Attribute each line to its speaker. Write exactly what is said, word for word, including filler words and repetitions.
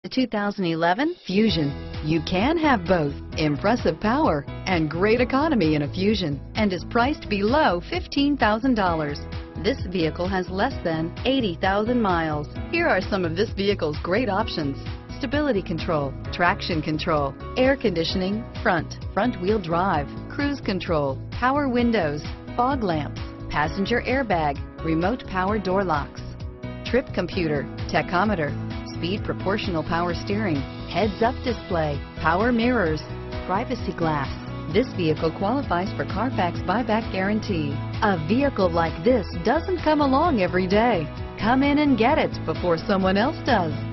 Speaker 1: The two thousand eleven Fusion. You can have both impressive power and great economy in a Fusion, and is priced below fifteen thousand dollars. This vehicle has less than eighty thousand miles. Here are some of this vehicle's great options: stability control, traction control, air conditioning, front, front wheel drive, cruise control, power windows, fog lamps, passenger airbag, remote power door locks, trip computer, tachometer, speed proportional power steering, heads-up display, power mirrors, privacy glass. This vehicle qualifies for Carfax buyback guarantee. A vehicle like this doesn't come along every day. Come in and get it before someone else does.